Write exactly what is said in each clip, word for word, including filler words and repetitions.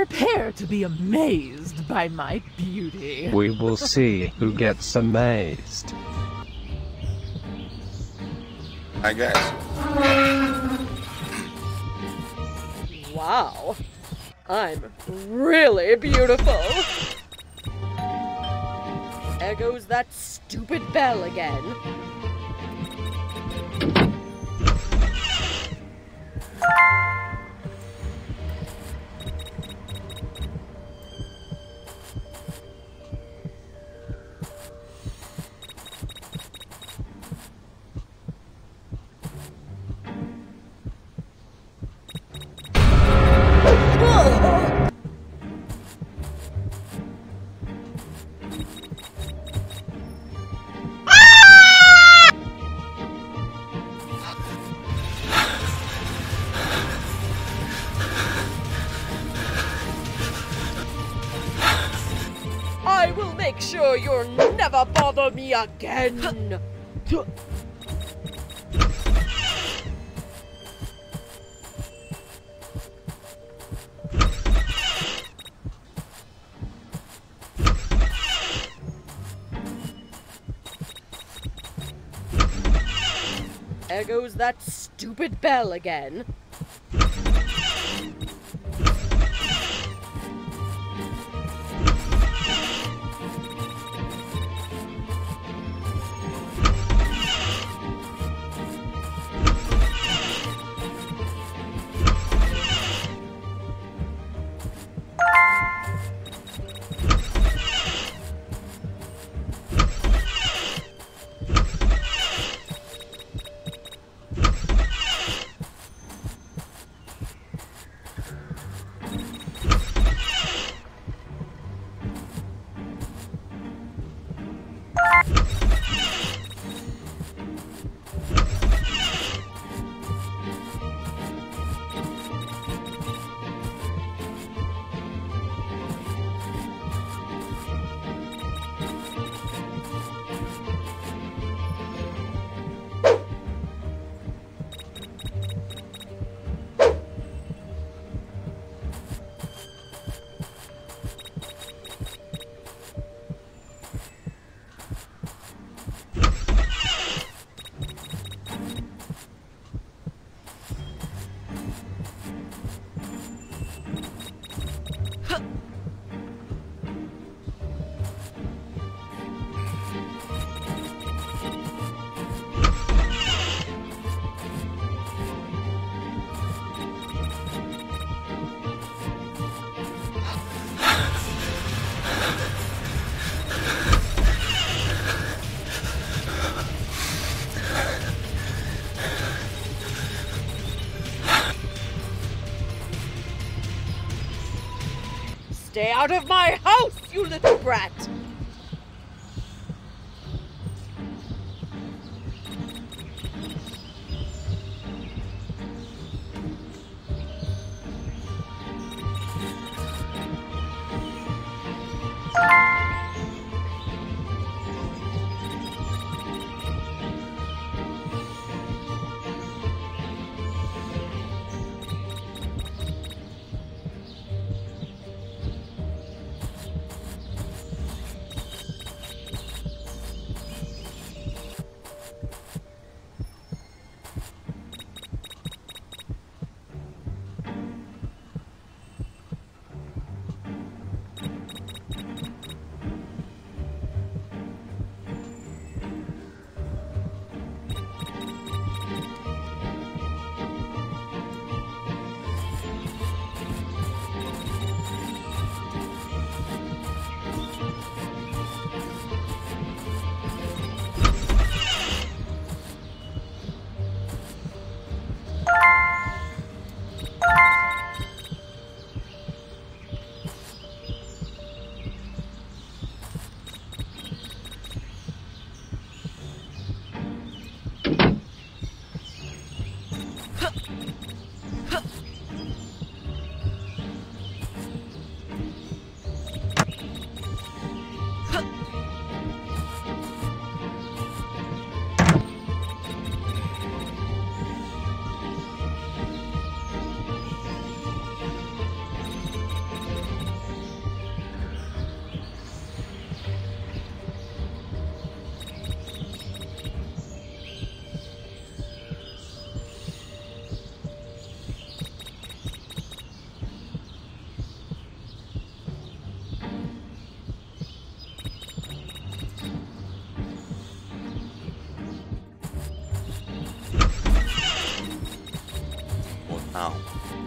Prepare to be amazed by my beauty. We will see who gets amazed. I guess. Wow. I'm really beautiful. There goes that stupid bell again. I will make sure you'll never bother me again. There goes that stupid bell again. Stay out of my house, you little brat! Oh.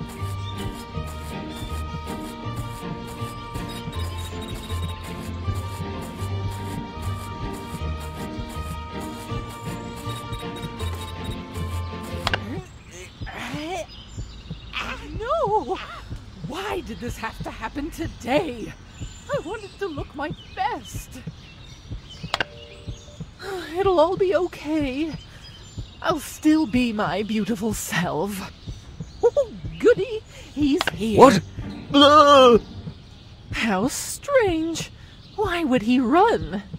No! Why did this have to happen today? I wanted to look my best. It'll all be okay. I'll still be my beautiful self. Oh, goody! He's here. What? Uh! How strange. Why would he run?